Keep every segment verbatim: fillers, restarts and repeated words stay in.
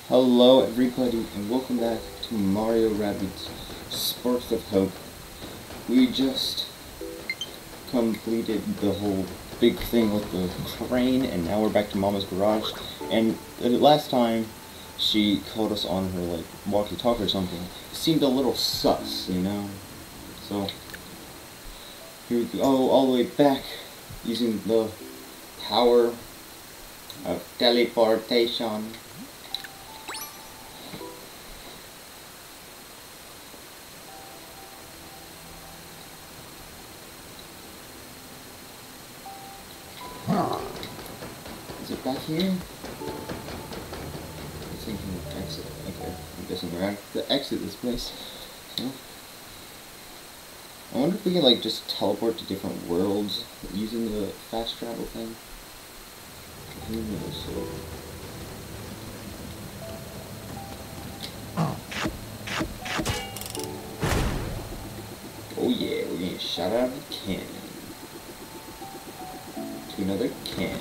Hello everybody and welcome back to Mario Rabbids Sparks of Hope. We just completed the whole big thing with the crane and now we're back to Mama's garage. And the last time she called us on her like walkie-talkie or something. It seemed a little sus, you know? So here we go all the way back using the power of teleportation. Is it back here? I'm thinking of exit. Okay, I'm guessing we're at the exit this place. Yeah. I wonder if we can like just teleport to different worlds using the fast travel thing. Who knows? So. Oh yeah, we're getting shot out of a cannon. To another cannon.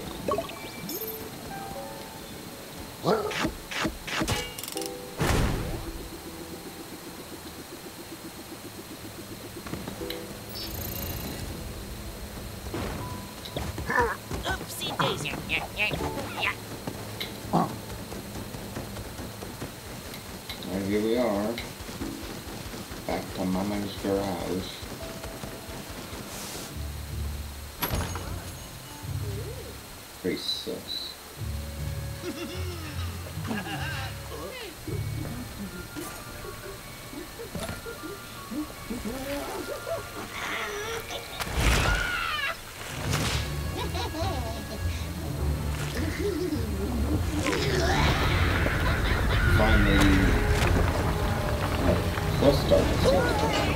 Oopsie daisy. Yeah, yeah, yeah. And here we are. Back to Mama's garage. Pretty sus. Finally, oh, plus darkness.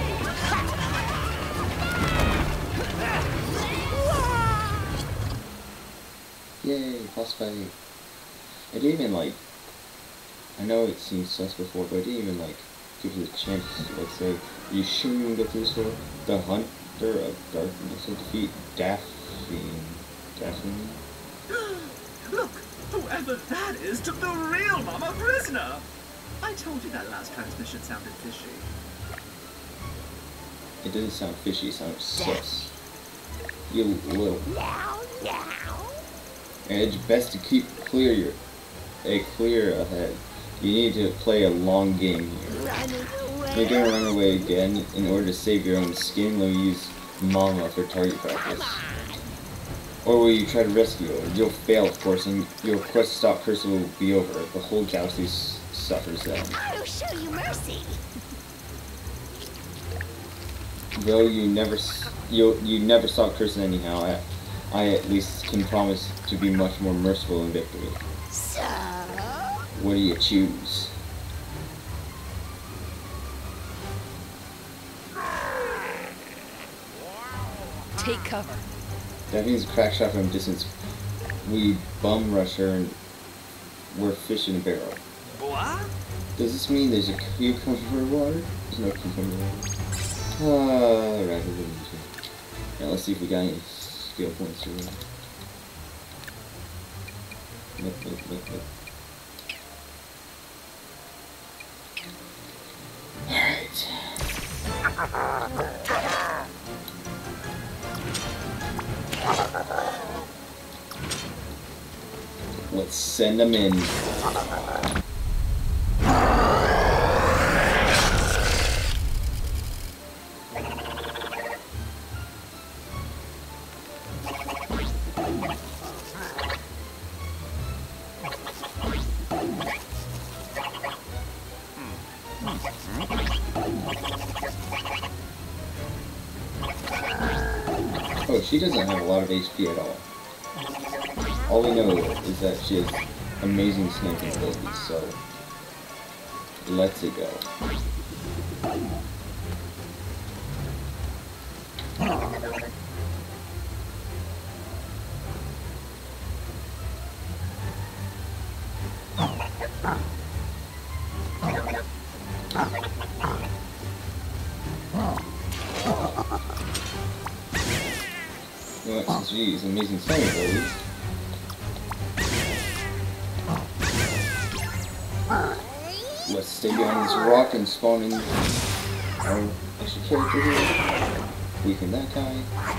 Yay, boss fight. I didn't even like, I know it seems sus before, but I didn't even like give you a chance to like say, are you sure you want to go through this door? The Hunter of Darkness will defeat Daphne. Daphne? Look, whoever that is took the real Mama prisoner. I told you that last transmission sounded fishy. It doesn't sound fishy, it sounds sus. You little. And it's best to keep clear your, a clear ahead. You need to play a long game here. You're gonna run away again. In order to save your own skin, let me use Mama for target practice. Or will you try to rescue her? You'll fail, of course, and your quest to stop Cursor will be over. The whole galaxy suffers then. I'll show you mercy. Though you never, you you never saw Cursor anyhow. I, I at least can promise to be much more merciful in victory. So? What do you choose? Take cover. That means crack shot from distance. We bum rush her and we're fish in a barrel. What? Does this mean there's a cucumber water? There's no cucumber water. Ah, right. Now let's see if we got any skill points here. Nope, nope, nope, nope. Alright. Let's send them in. Oh, she doesn't have a lot of H P at all. All we know is that she has amazing sniping abilities, so let's it go. You know what, since we use amazing sniping abilities, Let's stay behind this rock and spawn in our extra character here. Weaken that guy.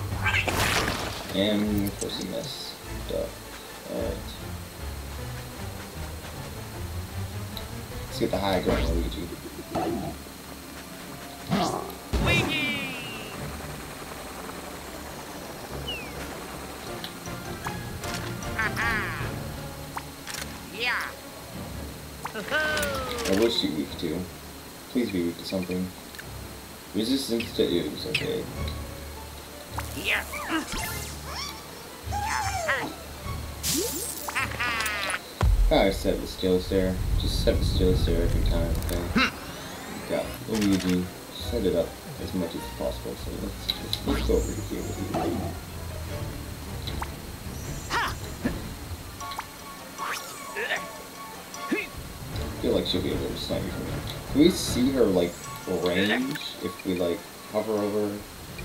And of course he messed up. Alright. Let's get the high ground, Luigi. Yeah. I wish you weak to. Please be weak to something. Resistance to ooze, okay. Yeah. I set the skills there. Just set the skills there every time, okay? Got Luigi. Set it up as much as possible. So let's, let's, let's go over here with Luigi. I feel like she'll be able to snipe me from here. Can we see her, like, range if we, like, hover over her?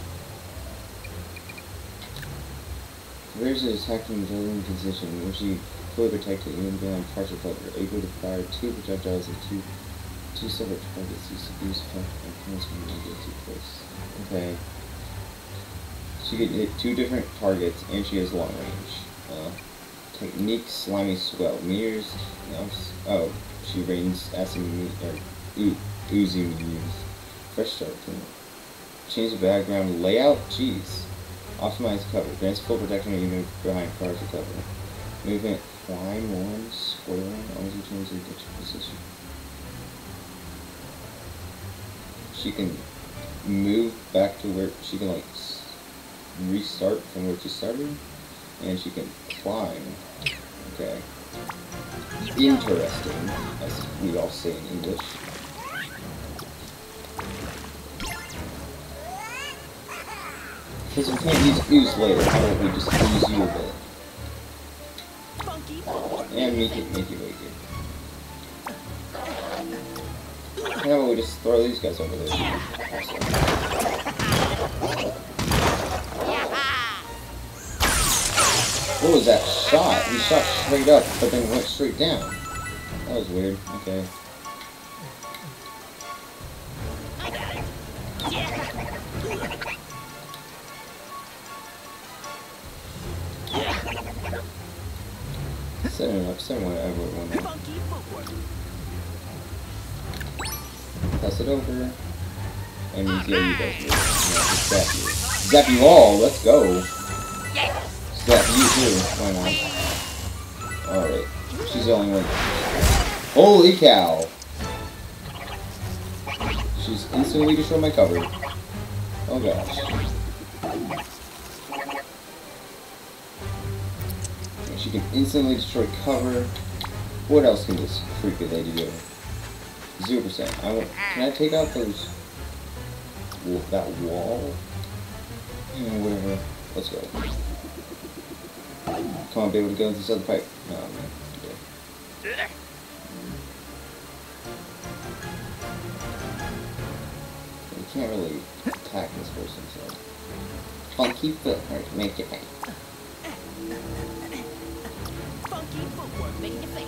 There's an attacking the building position where she fully protected even beyond partial cover, able to fire two projectiles at two two separate targets. Use use effect and points when you get too close. Okay. She can hit two different targets and she has long range. Uh, technique slimy swell. Meters no, oh, she rains acid or ooh, oozy meters. Fresh start. Change the background layout? Jeez. Optimize cover. Grants full protection even behind partial cover. Movement climb one, square one, always change the ditch position. She can move back to where she can like restart from where she started, and she can climb. Okay. Interesting, as we all say in English. Because we can't use ooze later, how about we just use you a bit? And make it, make it wicked. How about we just throw these guys over there? Awesome. What was that shot? He shot straight up, but then went straight down. That was weird. Okay. Set it up somewhere I would want to. Pass it over. And yeah, you guys do. Yeah, just zap you. Zap you all! Let's go! Zap you too. Why not? Alright. She's the only one. Holy cow! She's instantly destroyed my cover. Oh gosh. She can instantly destroy cover. What else can this freaky lady do? Zero percent. I want. Can I take out those? That wall? Yeah, whatever. Let's go. Come on, be able to go into this other pipe. No, man. Okay. We can't really attack this person, so. Funky footwork, make it. Funky footwork, make it faint.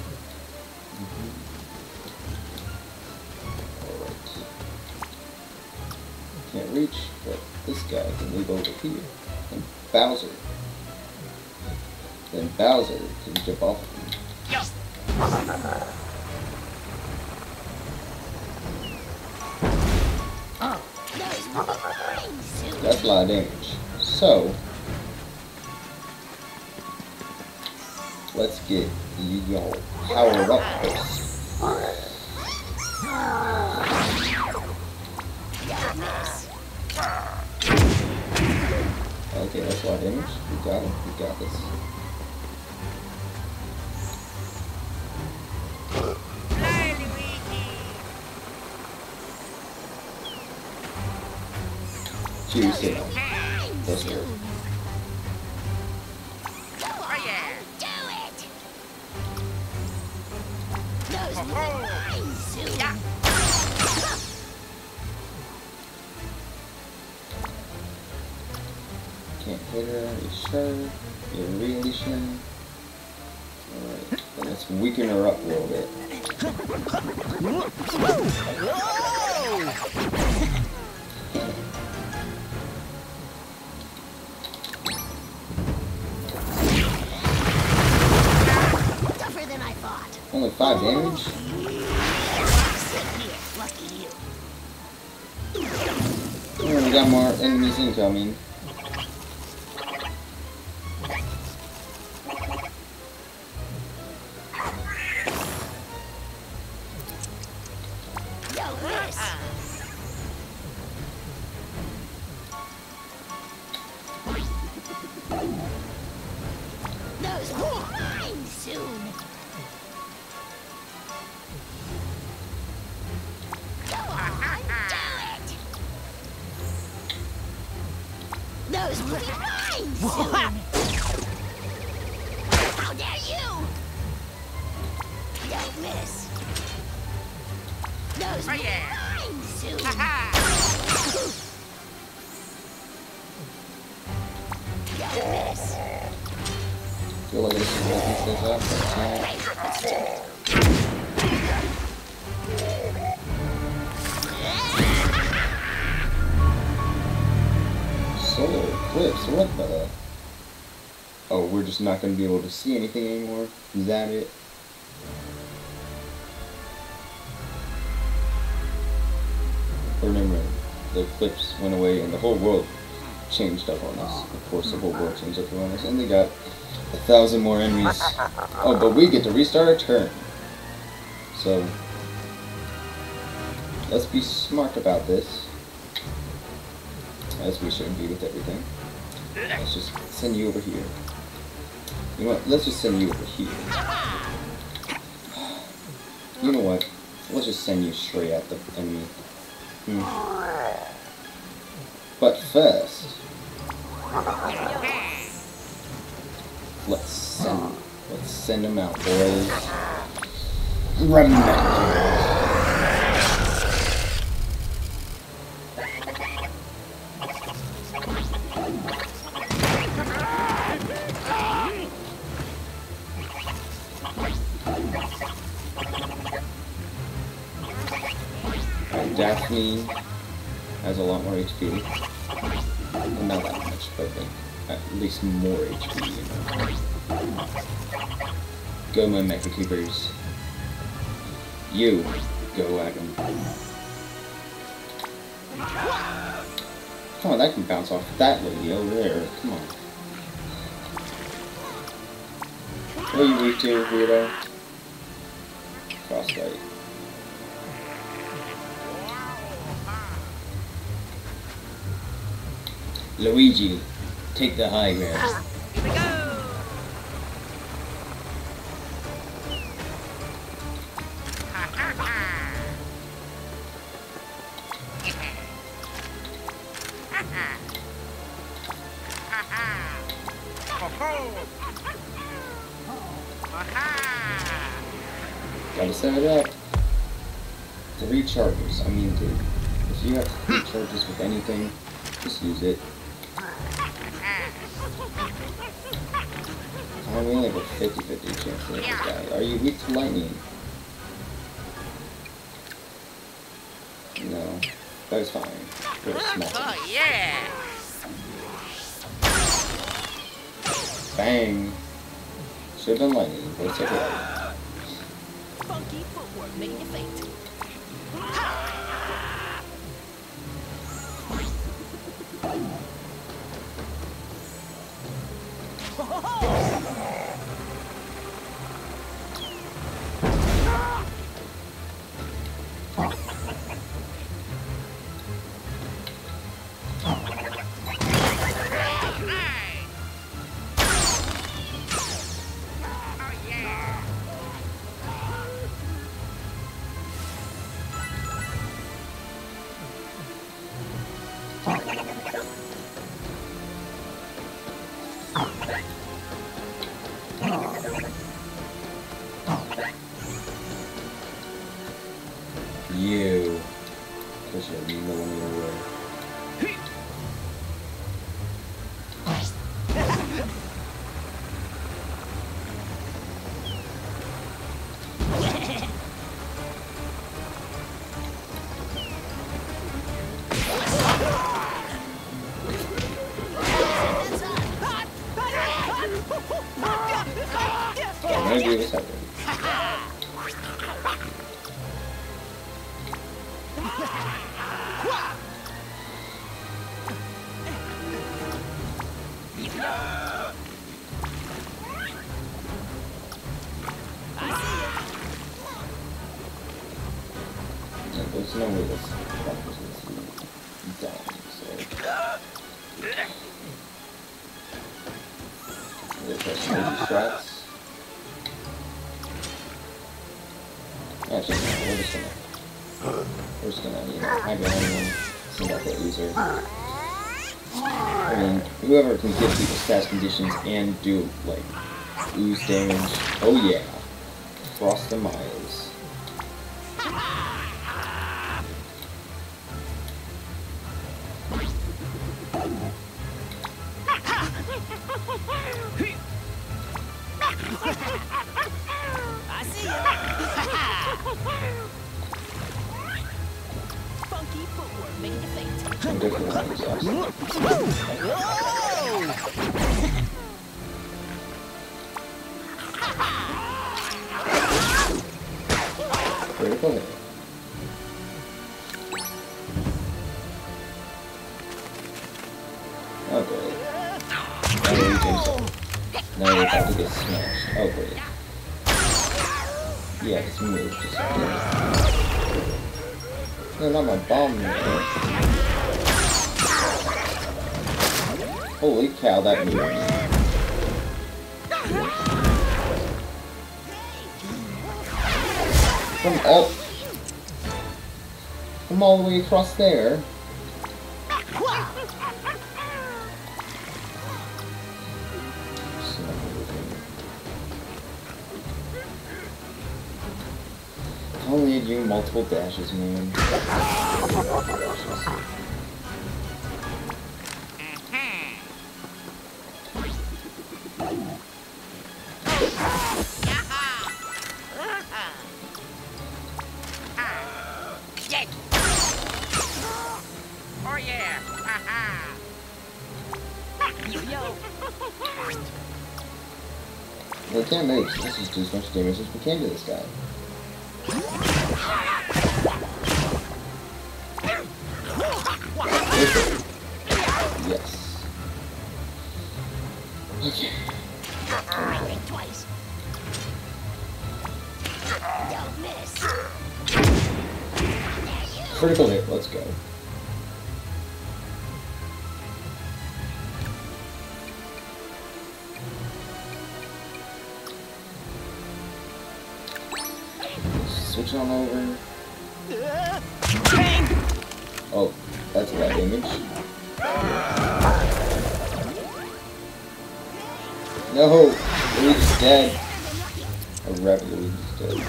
Can't reach, but this guy can move over here. And Bowser. Then Bowser can jump off of him. Oh. That's a lot of damage. So, let's get y'all powered up first. Okay, that's a lot of damage. We got it. We got this. Cheers, sit down. Let's go. Do it! Those mine soon. Can't hit her. Are you sure? You're really sure? Alright, then let's weaken her up a little bit. Tougher than I thought. Only five damage? Sit here, lucky you. Oh, we got more enemies incoming. Yo, this. Those will be mine soon. Go on, do it. Those will be mine soon. How dare you? Don't miss. Those will be mine soon. Don't miss. Feel like this is making things up, but it's not. Solar eclipse, what the? Oh, we're just not going to be able to see anything anymore? Is that it? Remember, the eclipse went away and the whole world changed up on us. Of course, the whole world changed up on us, and they got a thousand more enemies. Oh, but we get to restart our turn. So, let's be smart about this. As we should be with everything. Let's just send you over here. You know what? Let's just send you over here. You know what? Let's just send you straight at the enemy. Hmm. But first, let's send let's send them out, boys. Remember. Daphne has a lot more H P. Well, not that much, but like, at least more H P, you know. Go, my Mecha Cubers. You, go at him. Come on, that can bounce off that lady over there. Come on. What are you weak to, weirdo? Frostbite. Luigi, take the high ground. Here we go. Gotta set it up. Three charges. I mean, dude, if you have three charges with anything, just use it. I mean, like a fifty fifty chance to hit this guy. Are you weak to lightning? No. That is fine. Very small. Oh, yeah. Bang! Should have done lightning, but it's okay. Funky footwork making you faint. You. Push a millimeter away. there's no way this fucker's gonna be done, so... We'll try some maybe strats. Actually, no, we're just gonna... We're just gonna, you know, hide behind one, send out that user. I mean, whoever can give people stats conditions and do, like, ooze damage. Oh yeah. Cross the miles. I see ya. Funky footwork making you faint. I'm definitely not exhausted. Critical hit. Oh great. Now we're using some. Now we're about to get smashed. Oh great. Yeah, this move just like no, not my bomb man. Holy cow, that move. From all From all the way across there. I only had you multiple dashes, man. Dashes. Oh yeah! Yo yo! Well, it can't make. Let's just do as much damage as we can to this guy. Yes. Okay. Think twice. Don't miss. Critical hit, let's go. Switch on over. Oh, that's a lot of damage. No! Luigi's dead. A rabbit Luigi's dead.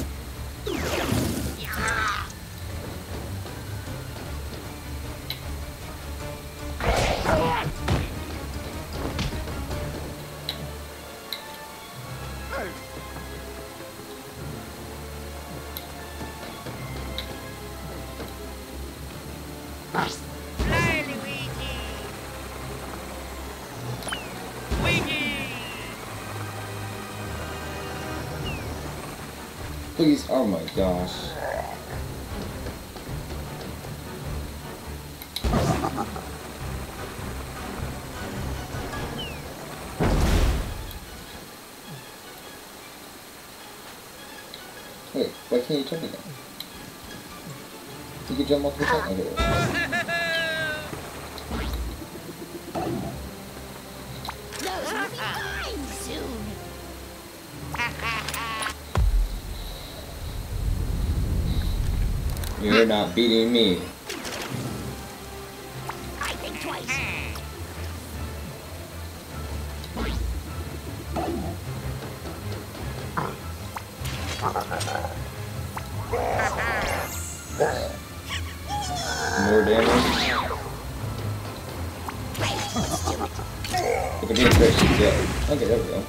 Hi, Luigi. Luigi. Please, oh my gosh. Wait, why can't you jump again? You can jump multiple times. Okay, there we go. Those will be mine soon. You're not beating me. I think twice. More damage. If it gets great, she's dead. Okay, there we go.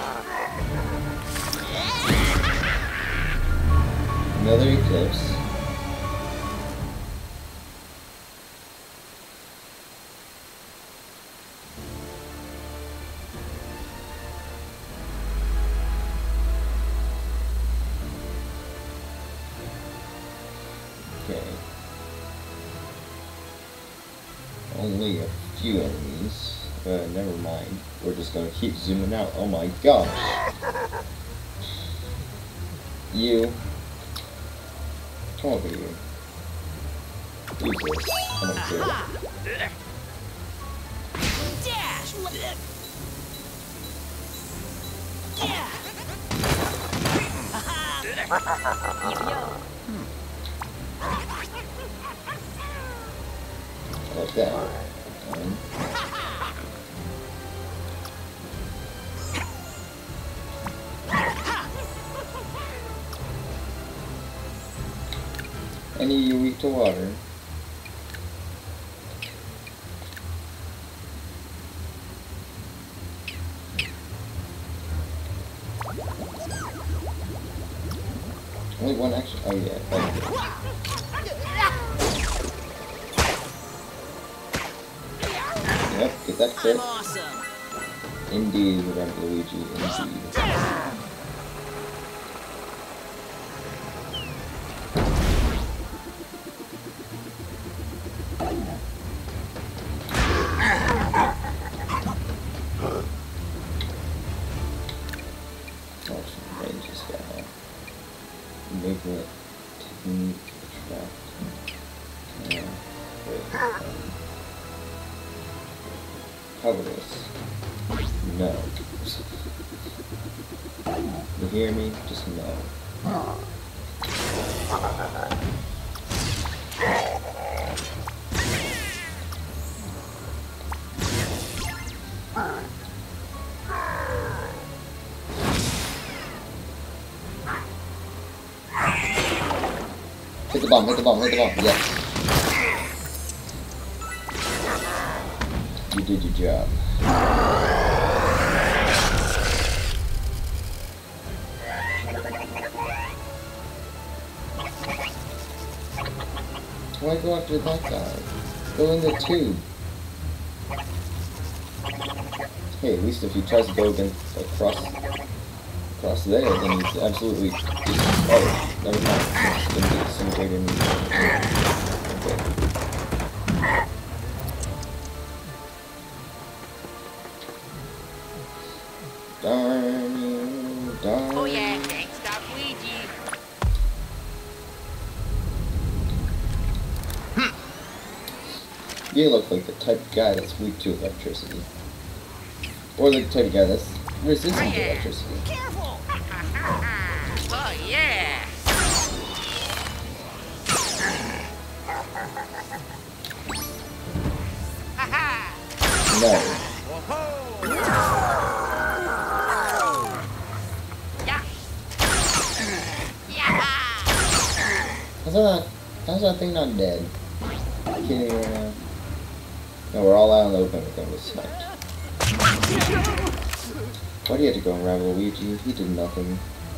Another eclipse. Okay. Only a few enemies. Uh, never mind. We're just gonna keep zooming out. Oh my gosh. You. Come over here. Use this. I don't care. Dash! Yeah! Like that. Um, Any you weak to water. Only one action. Oh yeah. Okay. Yep, get that crit. I'm awesome! Indeed, Rabbit Luigi, indeed. Neglect, technique, attract. Yeah, wait. Um, powerless. No. You hear me? Just no. Hit the bomb, hit the bomb, hit the bomb, yes. You did your job. Why go after that guy? Go in the tube. Hey, at least if he tries to go against, across, across there, then he's absolutely... Oh, never mind. It's gonna be disintegrated. Okay. Darn you, darn. Oh yeah, thanks, Doc Luigi. You look like the type of guy that's weak to electricity. Or the type of guy that's resistant to electricity. Careful! Oh yeah! No. Yeah! Yeah! How's that, how's that thing not dead? Are you kidding me right now? No, we're all out in the open, we're gonna get sniped. Why do you have to go and rival Luigi? He did nothing.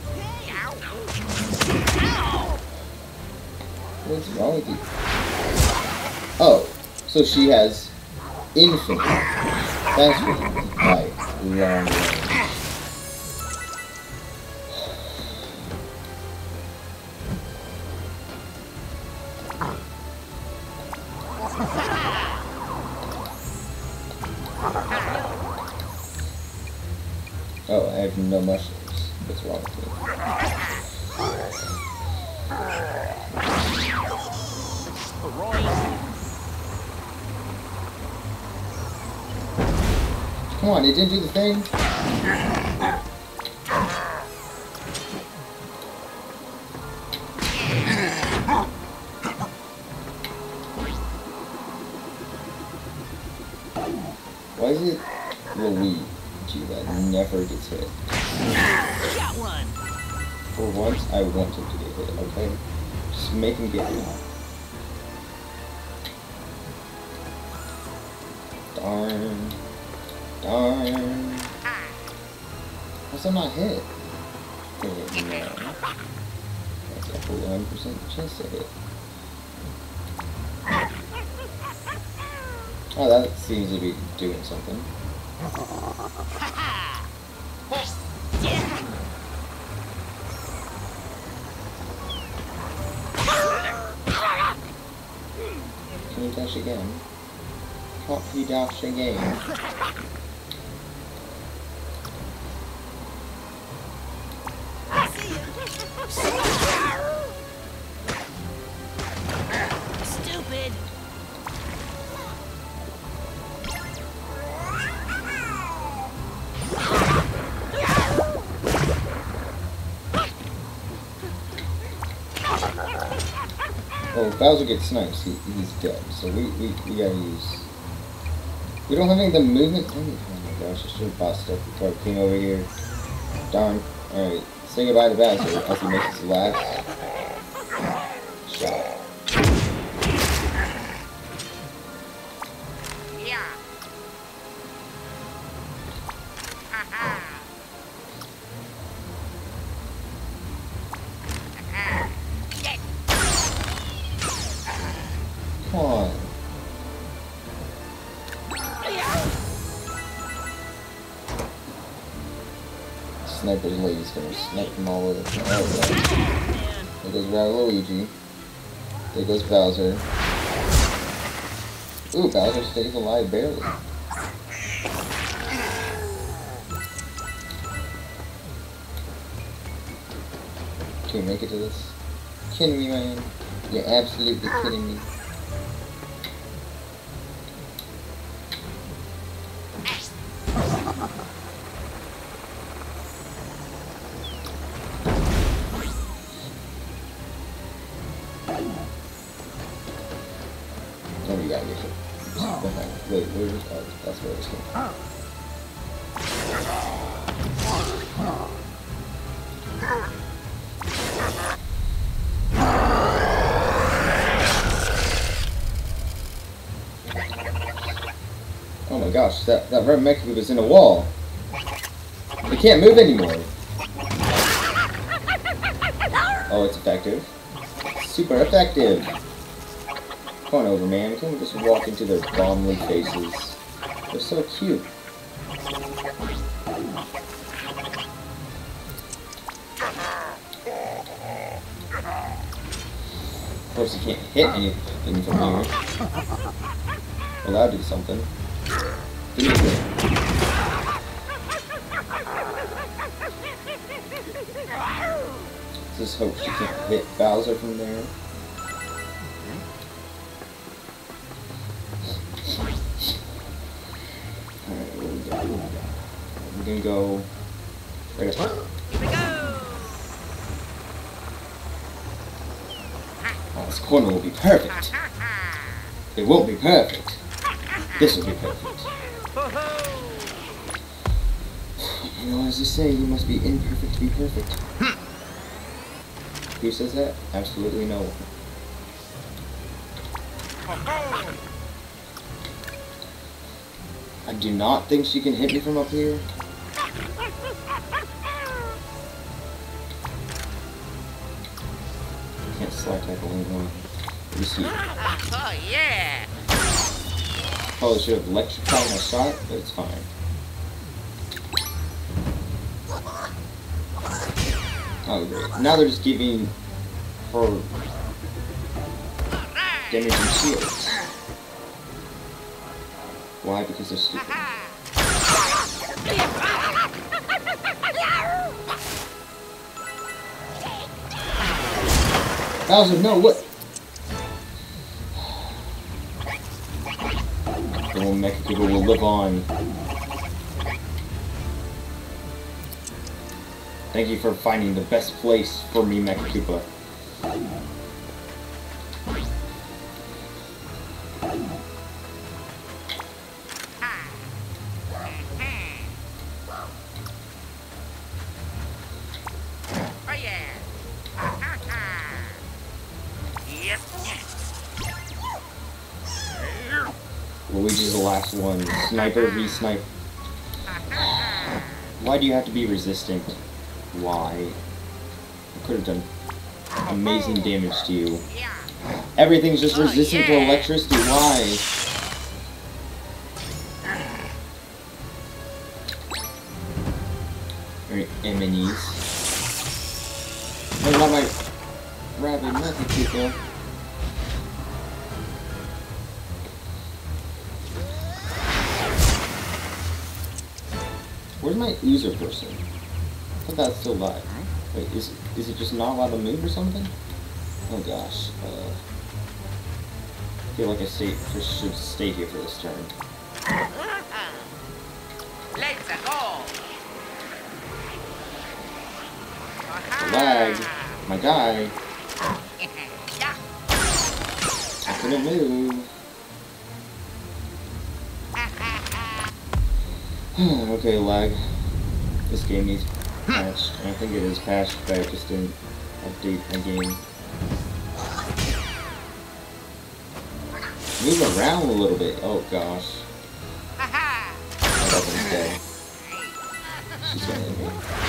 What's wrong with you? Oh, so she has infinite. That's what you mean by long range. Oh, I have no mushrooms. What's wrong with me? Come on, it didn't do the thing. Why is it Luigi that never gets hit? Got one! For once, I want him to get hit, okay? Just make him get hit. Darn. Darn. How's that not hit? Okay, no. That's a one hundred percent chance to hit. Oh, that seems to be doing something. Can you dash again? Can't he dash again? Stupid! Well, if Bowser gets snipes, he, he's dead. So we, we, we gotta use... We don't have any of the movement... Oh my gosh, I should have bossed up before I came over here. Darn. Alright, say goodbye to Bowser as he makes his last shot. Come on. Sniper's lady's gonna snipe them all over. Oh, there goes Waluigi. There goes Bowser. Ooh, Bowser stays alive barely. Can we make it to this? Kidding me, man? You're absolutely kidding me. Oh, we gotta get hit. Wait, where's this? Oh, that's where it's going. Oh my gosh, that, that red mech is in a wall. It can't move anymore. Oh, it's effective. Super effective. Come on over, man. Can't we just walk into their bombly faces? They're so cute. Of course, you can't hit anything from here. Well, that'll do something. Give me a Just hope she can't hit Bowser from there. Alright, what do we got? What do we got? We're gonna go right up. Here we go. Oh, this corner will be perfect. It won't be perfect. This will be perfect. You know, as they say, you must be imperfect to be perfect. Who says that? Absolutely no one. I do not think she can hit me from up here. Can't slide tackle anymore. Let me see. Oh yeah. Probably should have electrified my shot, but it's fine. Oh great. Now they're just giving her damage and shields. Why? Because they're stupid. Bowser, no, what? The little Mecha Koopa will live on. Thank you for finding the best place for me, Mecha Koopa. Oh yeah. Yes. Luigi's the last one. Sniper v Sniper. Why do you have to be resistant? Why? I could have done amazing damage to you. Everything's just resistant to electricity. Why? Alright, enemies. I got my rabbit nothing people. Where's my user person? I thought that's still alive. Wait, is is it just not allowed to move or something? Oh gosh. Uh, I feel like I stay, just should stay here for this turn. Let's go. The lag. My guy. Couldn't move. Okay, lag. This game needs patched. And I think it is patched, but I just didn't update my game. Move around a little bit. Oh gosh. That one's dead. She's gonna hit me.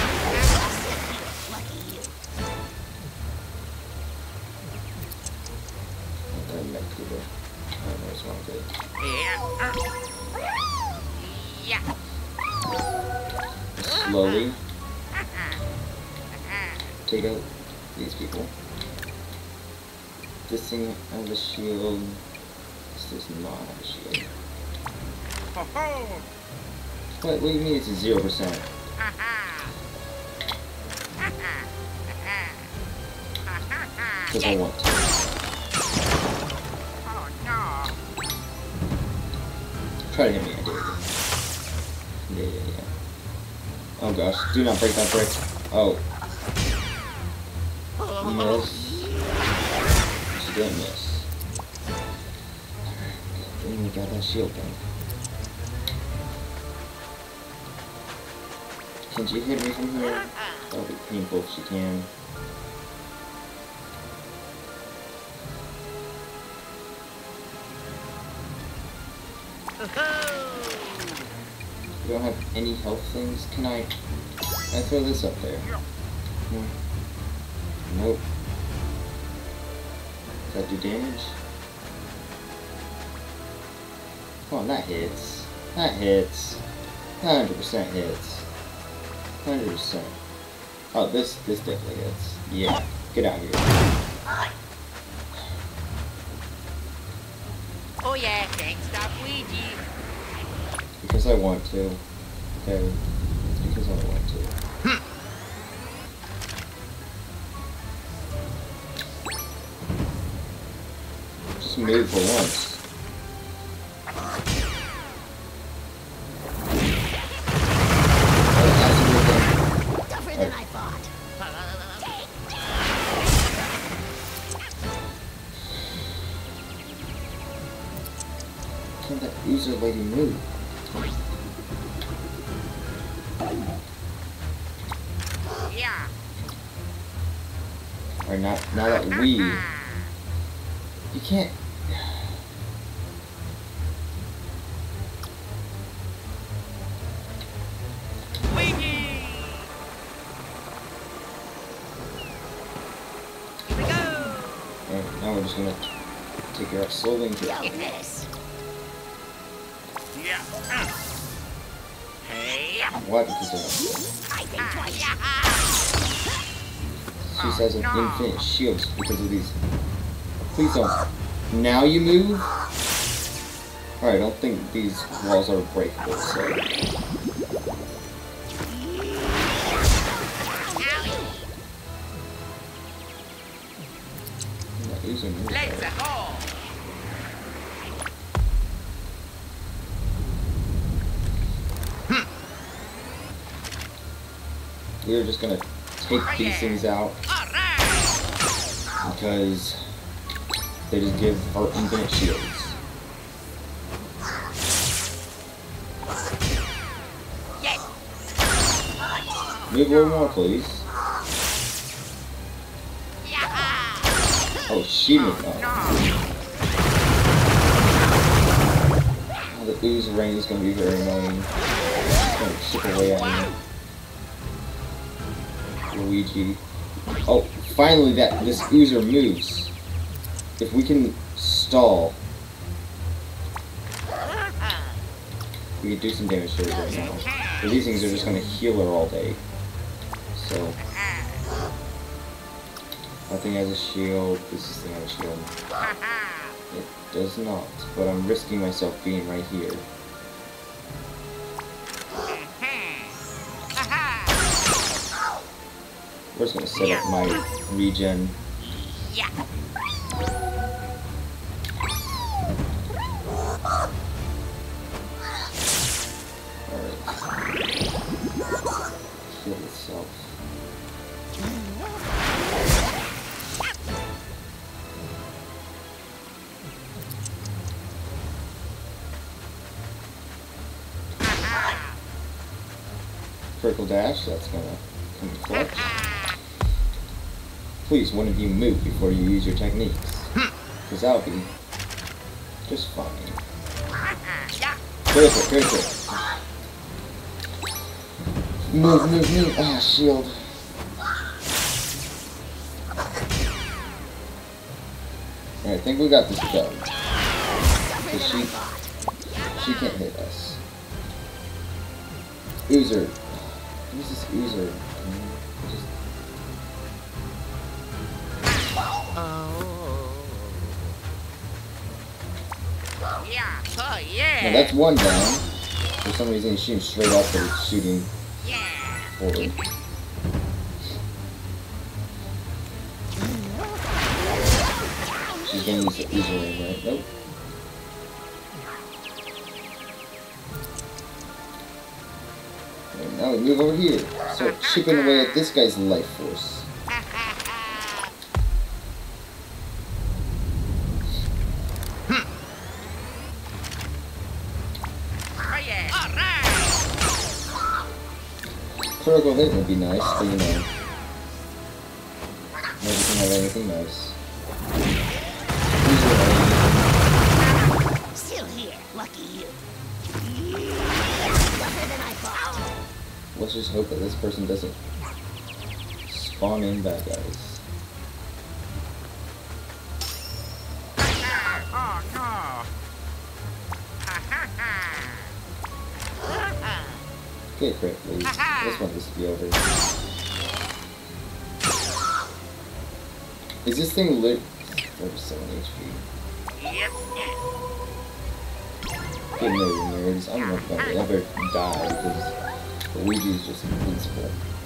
That might be the. I don't know what's wrong with it. Yeah. Slowly take out these people. This thing has a shield. This does not have a shield. What, what do you mean it's a zero percent? Because I want to. Oh no. Try to hit me, I did. Yeah, yeah, yeah. Oh gosh, do not break that brick. Oh. Miss. She didn't miss. Then we got that shield thing. Can she hit me from here? That'll be painful if she can. We don't have any health things. Can I? Can I throw this up there? Hmm. Nope. Does that do damage? Come on, that hits. That hits. one hundred percent hits. one hundred percent. Oh, this this definitely hits. Yeah. Get out of here. Oh yeah, thanks, Doc Ouija. Because I want to. Okay. It's because I want to. Just move for once. Tougher than I thought. Can't that user lady move? Yeah. Or not, now that we... You can't... Ouija. Here we go. Alright, now we're just gonna take her out slowly and kill her. Get this. Yeah. Hey. Why? Because I think twice. she has an infinite shield because of these. Please don't. Now you move? Alright, I don't think these walls are breakable, so. I'm not using this. Let's go. We're just gonna take these things out All right. because they just give our infinite shields. Yes. Move a little more, please. Yeah. Oh, she moved up. No. Oh, the ooze rain is gonna be very annoying. It's gonna chip away at me. Luigi. Oh, finally that this oozer moves. If we can stall, we could do some damage to her right now. But these things are just gonna heal her all day. So that thing has a shield, this thing has a shield. It does not, but I'm risking myself being right here. We're just gonna set up my regen. Yeah. Alright. Heal itself. Critical dash, that's gonna come in clutch. Please, one of you move before you use your techniques. Because I'll be just fine. Critical, critical. Move, move, move. Ah, shield. Alright, I think we got this done. Cause she, she can't hit us. Oozer. Who's this Oozer? Just... Yeah, oh yeah. Now that's one down. For some reason, he's shooting straight up, but it's shooting forward. She's gonna use the Oozer ring, right? Nope. And now we move over here. Start chipping away at this guy's life force. Critical hit would be nice, but you know, nobody can have anything nice. Still here, lucky you. Tougher than I thought. Let's just hope that this person doesn't spawn in bad guys. Oh no. Okay, crit, please. I just want this to be over. Is this thing lit? thirty-seven H P. Good no, you nerds. I don't know if I'll ever die because Luigi is just invincible.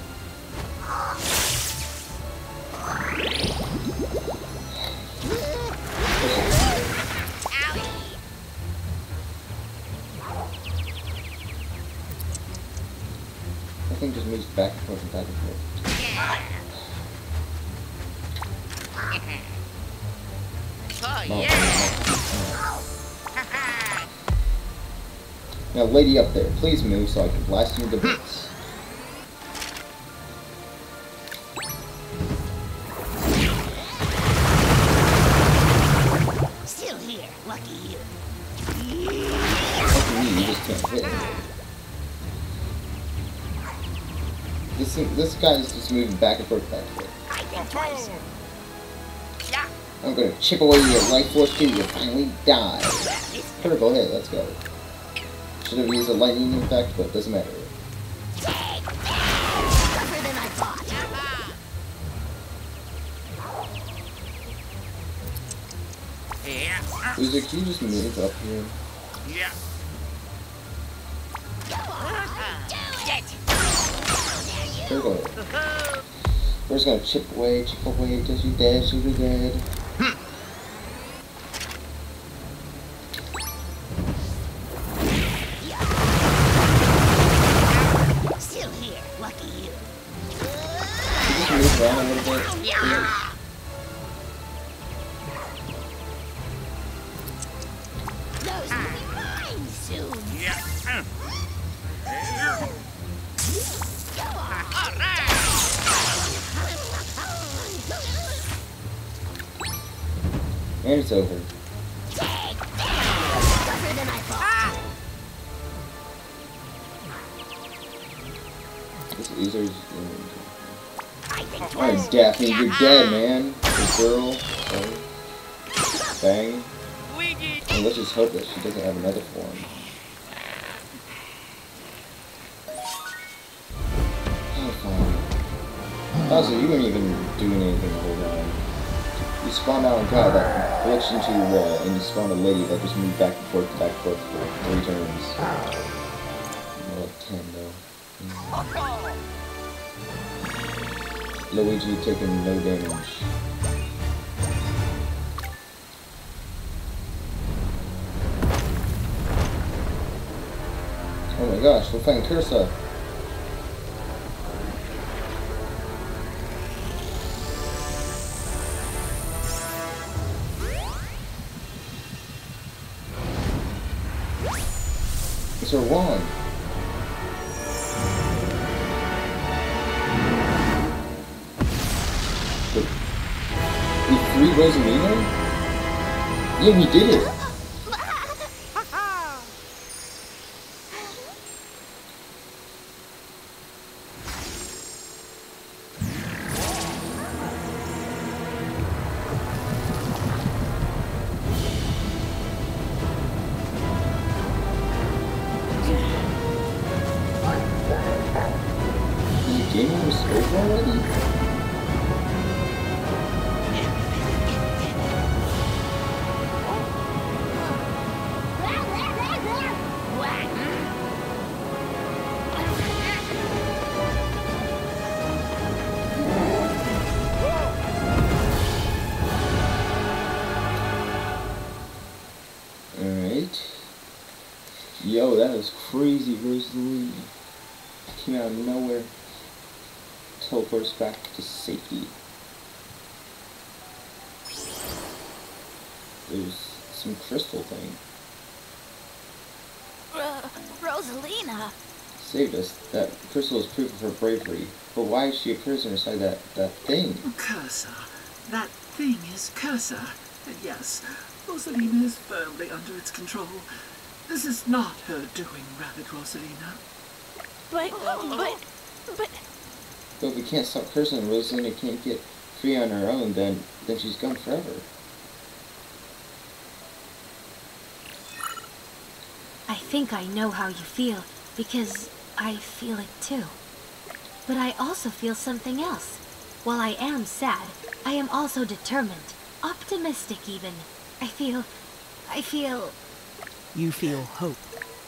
That thing just moves back and forth and back and forth. Oh No, yeah. Now, lady up there, please move so I can blast you to bits. Still here, lucky you. Lucky me, you just can't hit him. This thing, this guy is just moving back and forth, back and forth. I think twice. Yeah. I'm gonna chip away your life force too. You'll finally die. Critical hit. Let's go. Should have used a lightning effect, but it doesn't matter. Tougher than I thought. Yeah. User, can you just move up here? Yeah. Go on, do it. Critical hit. We're just gonna chip away, chip away till she's dead. She'll be dead. Still here, lucky you. Just move around a little bit. Yeah. Those will be mine soon. Yeah. Go on. All right. And it's over. Tougher than I thought. This user's. I think Alright, twice. Daphne, you're dead, man. Good girl. Sorry. Bang. And let's just hope that she doesn't have another form. Oh, fine. Also, you weren't even doing anything the whole time. You spawned out on God that glitched into a wall, and you spawned a lady that just moved back and forth, back and forth for three turns. More like ten, though. Luigi taking no damage. Oh my gosh, we're fighting Cursa. It's her wand. Rosalina? Yeah, we did it! The game was over already? Alright. Yo, that was crazy, Rosalie. Came out of nowhere. Teleport us back to safety. There's some crystal thing. Ro Rosalina. Saved us. That crystal is proof of her bravery. But why is she a prisoner inside that, that thing? Cursor. That thing is Cursor. And yes, Rosalina is firmly under its control. This is not her doing, Rabbit Rosalina. But, but, but... But if we can't stop Cursor and Rosalina can't get free on her own, then, then she's gone forever. I think I know how you feel, because I feel it too. But I also feel something else. While I am sad, I am also determined, optimistic even. I feel... I feel... You feel hope.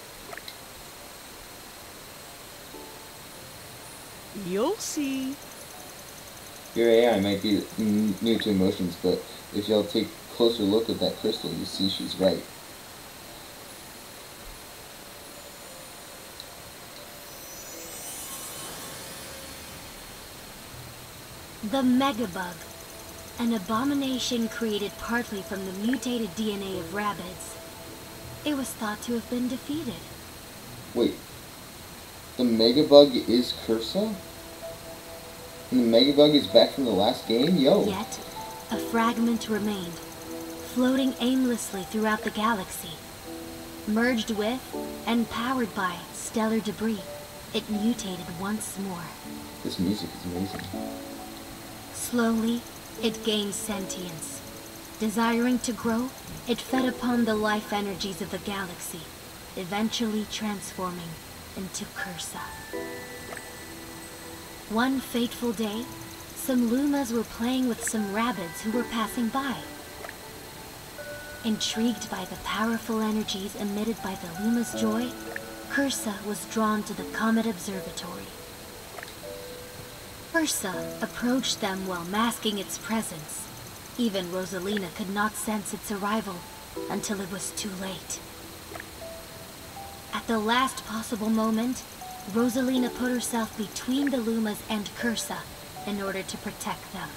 You'll see. Your A I might be n new to emotions, but if y'all take a closer look at that crystal, you see she's right. The Megabug. An abomination created partly from the mutated D N A of rabbits. It was thought to have been defeated. Wait. The Megabug is Cursor? And the Megabug is back from the last game? Yo! Yet, a fragment remained, floating aimlessly throughout the galaxy. Merged with, and powered by, stellar debris, it mutated once more. This music is amazing. Slowly, it gained sentience. Desiring to grow, it fed upon the life energies of the galaxy, eventually transforming into Cursor. One fateful day, some Lumas were playing with some rabbits who were passing by. Intrigued by the powerful energies emitted by the Luma's joy, Cursor was drawn to the Comet Observatory. Cursor approached them while masking its presence. Even Rosalina could not sense its arrival until it was too late. At the last possible moment, Rosalina put herself between the Lumas and Cursor in order to protect them.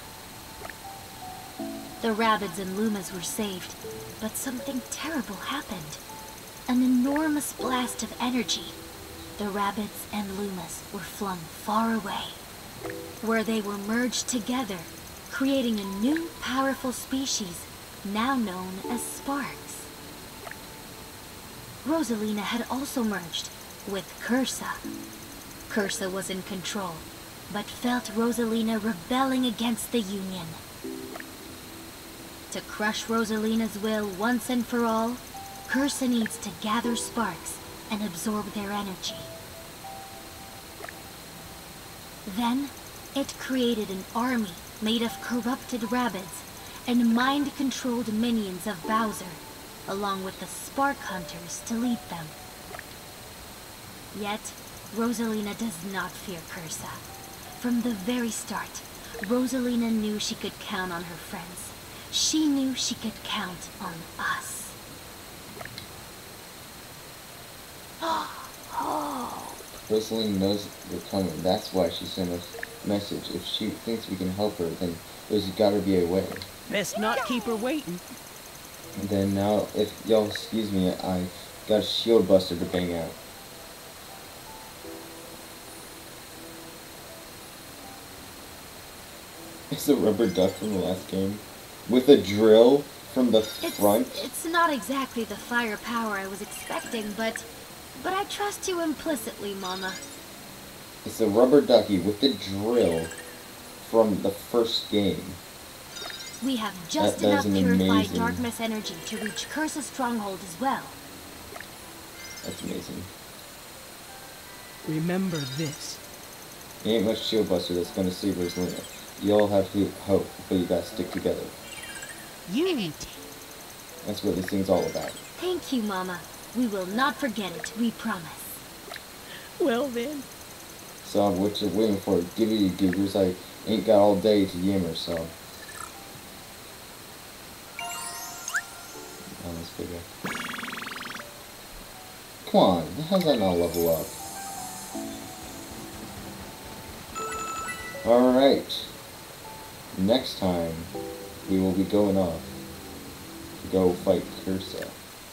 The rabbits and Lumas were saved, but something terrible happened. An enormous blast of energy. The rabbits and Lumas were flung far away, where they were merged together, creating a new powerful species now known as Sparks. Rosalina had also merged with Cursor. Cursor was in control, but felt Rosalina rebelling against the Union. To crush Rosalina's will once and for all, Cursor needs to gather Sparks and absorb their energy. Then, it created an army made of corrupted rabbits and mind-controlled minions of Bowser, along with the Spark Hunters to lead them. Yet, Rosalina does not fear Cursor. From the very start, Rosalina knew she could count on her friends. She knew she could count on us. Rosalina knows we're coming. That's why she sent us a message. If she thinks we can help her, then there's gotta be a way. Best not keep her waiting. And then now, if y'all excuse me, I got a shield buster to bang out. It's a rubber duck from the last game. With a drill from the It's, front? it's not exactly the firepower I was expecting, but... But I trust you implicitly, Mama. It's a rubber ducky with the drill from the first game. We have just That- enough that's an purified amazing- darkness energy to reach Curse's stronghold as well. That's amazing. Remember this. Ain't much shield buster that's gonna save Rosalina. You all have ho- hope, but you gotta stick together. Unity. That's what this thing's all about. Thank you, Mama. We will not forget it, we promise. Well then. So, what you waiting for? Give it, you goobers. I ain't got all day to yammer, so. Oh, that's bigger. Come on, how's that not level up? Alright. Next time, we will be going off to go fight Cursa.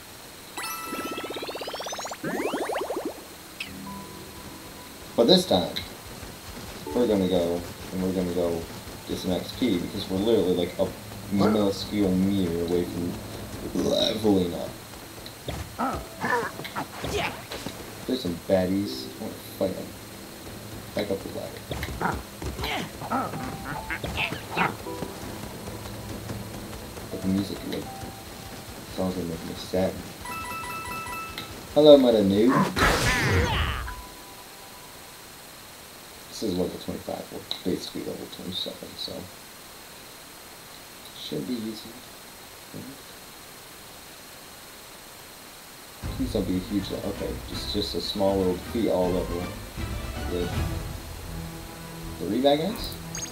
But this time, we're gonna go, and we're gonna go get some X P, because we're literally like a minuscule meter away from leveling up. There's some baddies. I want to fight them. Back up the ladder. But the music, like, songs are making me sad. Hello, mother noob. This is level twenty-five, or basically level twenty-seven, so should be easy. Please don't be a huge level. Okay, just just a small little defeat all level with the revive guys.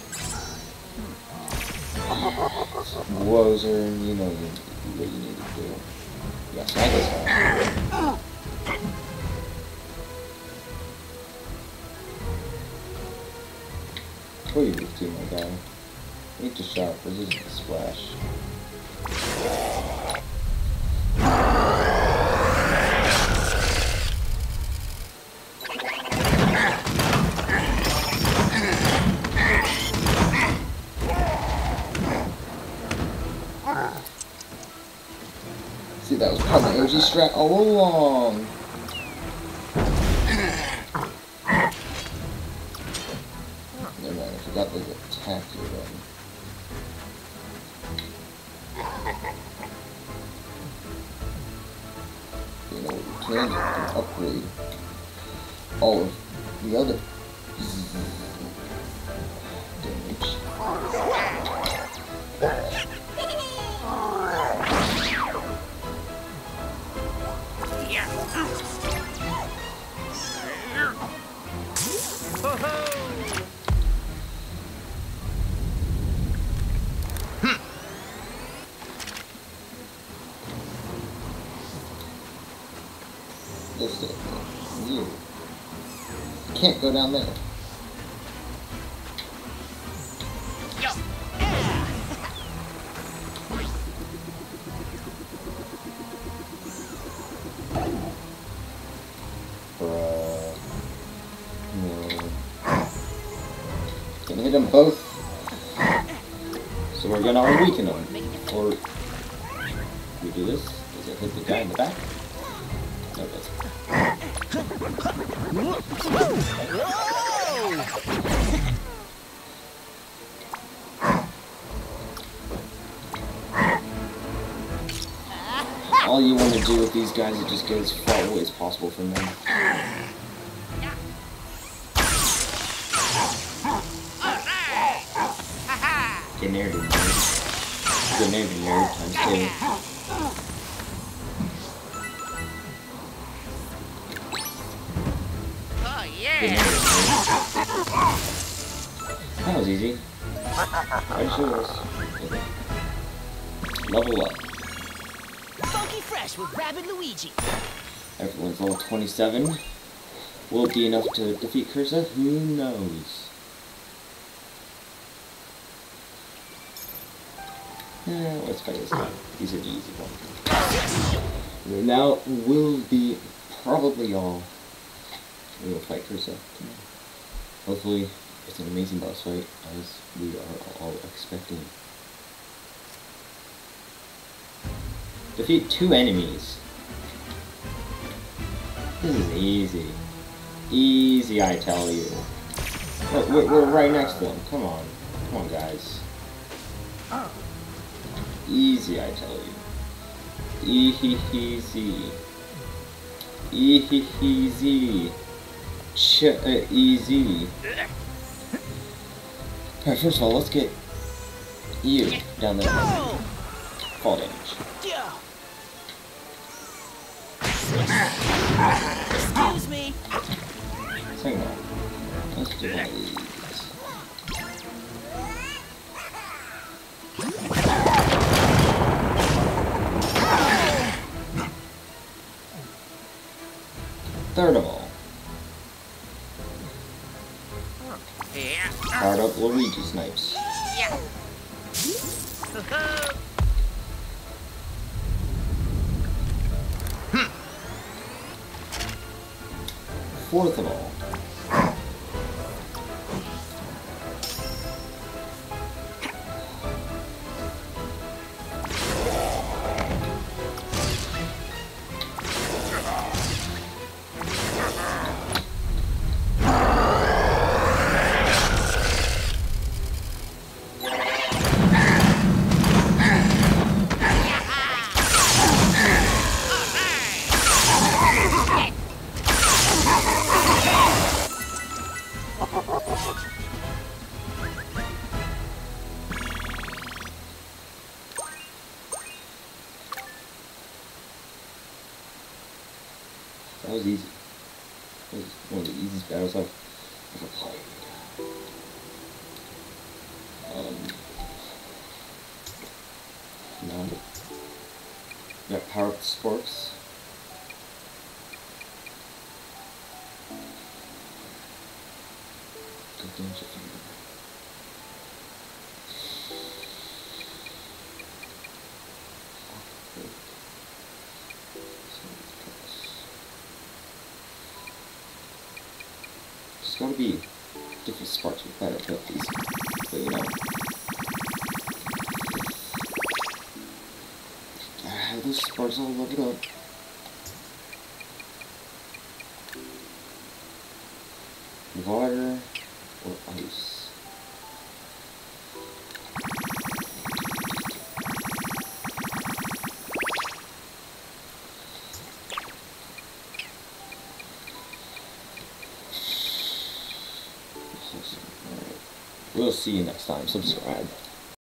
Wozer, you know you, what you need to do. Yeah, so I guess what are you with to, my guy? Need to shout, this isn't a splash. See, that was part of the O G strat all along. Never mind, I forgot the attack here then. You know what we can do? We can upgrade all of the other damage. This is you. Can't go down there. Bruh. No. Can hit them both. So we're gonna weaken them. Or we do this. Does it hit the guy in the back? No, it doesn't. All you want to do with these guys is just get as far away as possible from them. Get near to nerd. Get near to nerd times two. That was easy. Right, sure was. Level up. Funky Fresh with Rabbid Luigi. Everyone's level twenty-seven. Will it be enough to defeat Cursa? Who knows? Eh, let's fight this guy. These are the easy ones. Now will be probably all. We will fight Cursa. Hopefully, it's an amazing boss fight, as we are all expecting. Defeat two enemies. This is easy. Easy, I tell you. Look, we're, we're right next to them. Come on. Come on, guys. Easy, I tell you. Easy. Easy. Ch uh, easy. Alright, first of all, let's get you down there. Fall damage. Excuse me. Second one. Let's do one of these. Third of all. Powered up Luigi snipes. Fourth of all. That was easy. That was one of the easiest battles I've ever played. Um, now, we got Power Up the Sporks. Good things if you There's gotta be different sparks with better abilities, but you know. I have those sparks all leveled up. Water or ice. We'll see you next time. Subscribe.